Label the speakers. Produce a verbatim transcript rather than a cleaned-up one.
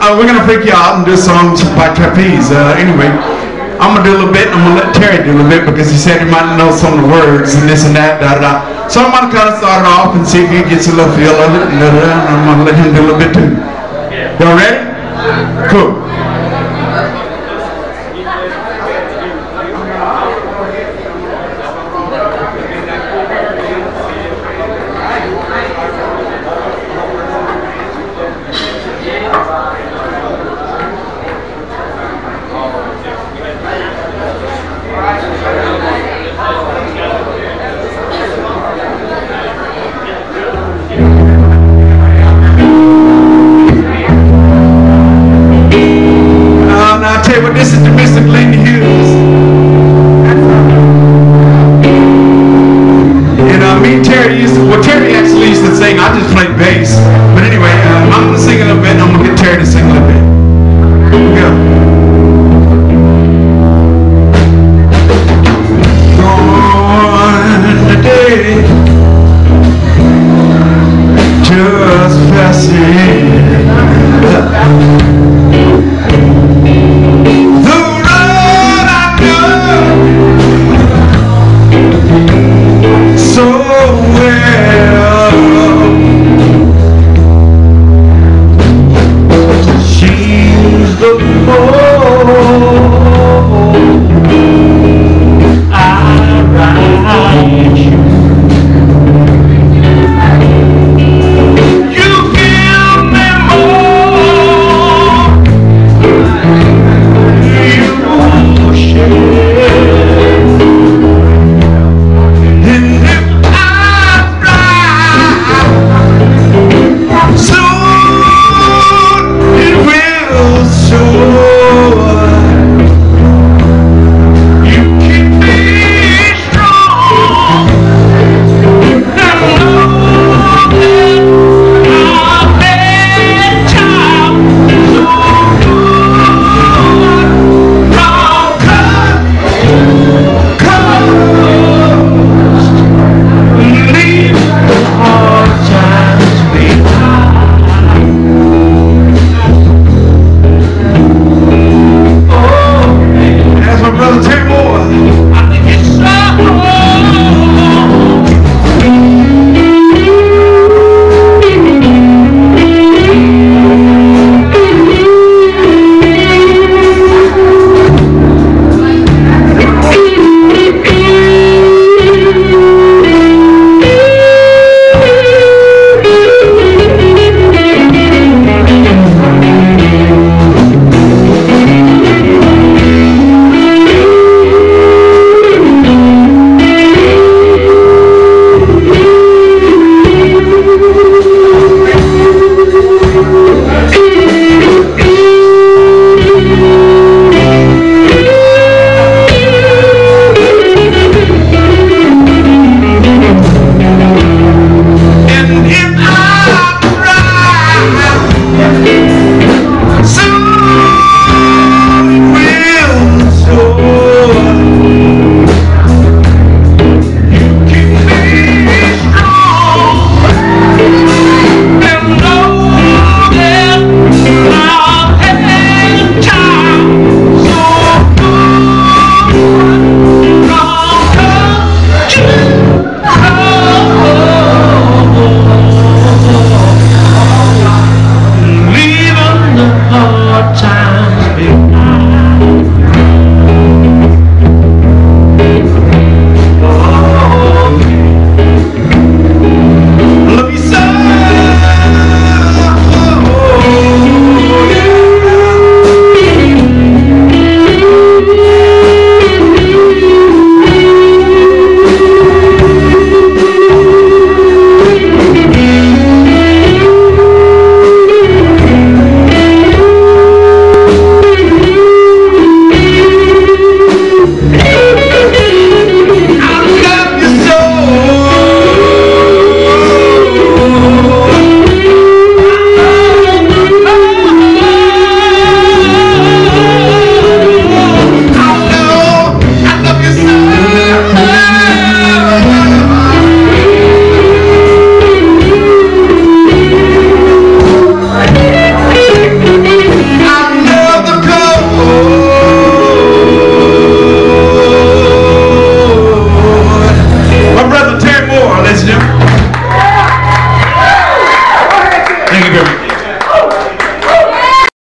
Speaker 1: uh, we're gonna freak you out and do songs by Trapeze. Uh, anyway, I'm gonna do a little bit. I'm gonna let Terry do a little bit because he said he might know some of the words and this and that. Da da da. So I'm gonna kind of start it off and see if he gets a little feel of it. And, da, da, da, and I'm gonna let him do a little bit too. Y'all ready? Cool.